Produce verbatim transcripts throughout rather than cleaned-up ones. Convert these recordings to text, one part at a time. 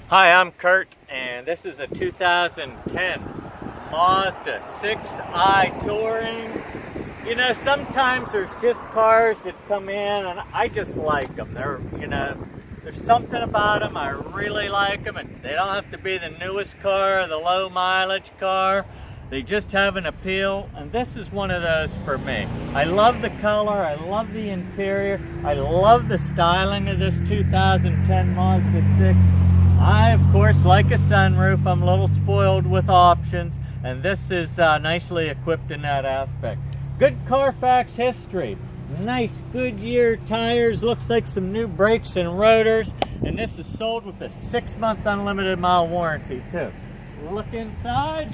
Hi, I'm Kurt, and this is a two thousand ten Mazda six i Touring. You know, sometimes there's just cars that come in and I just like them. They're, you know, there's something about them, I really like them, and they don't have to be the newest car or the low mileage car. They just have an appeal, and this is one of those for me. I love the color, I love the interior, I love the styling of this two thousand ten Mazda six. I, of course, like a sunroof. I'm a little spoiled with options, and this is uh, nicely equipped in that aspect. Good CARFAX history. Nice Goodyear tires. Looks like some new brakes and rotors, and this is sold with a six month unlimited mile warranty, too. Look inside.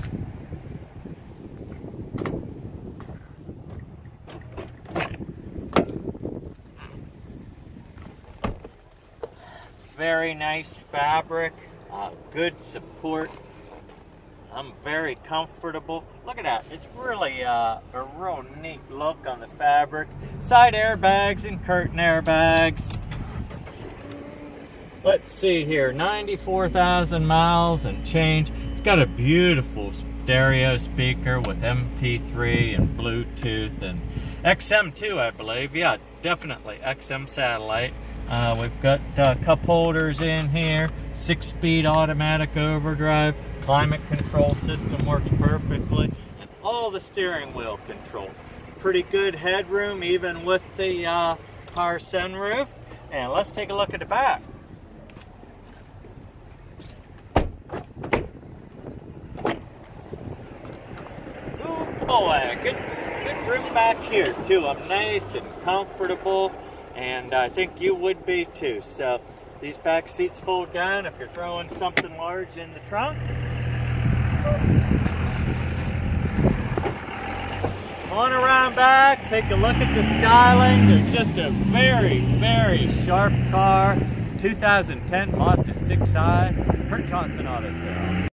Very nice fabric, uh, good support. I'm very comfortable. Look at that, it's really uh, a real neat look on the fabric. Side airbags and curtain airbags. Let's see here, ninety-four thousand miles and change. It's got a beautiful stereo speaker with M P three and Bluetooth and X M too, I believe. Yeah, definitely X M satellite. Uh, we've got uh, cup holders in here, six-speed automatic overdrive, climate control system works perfectly, and all the steering wheel control. Pretty good headroom even with the uh, power sunroof. And let's take a look at the back. Oh boy, good, good room back here too. I'm nice and comfortable, and I think you would be too. So these back seats fold down if you're throwing something large in the trunk. On around back, take a look at the styling. They're just a very, very sharp car. two thousand ten Mazda six i, Kurt Johnson Auto Sales.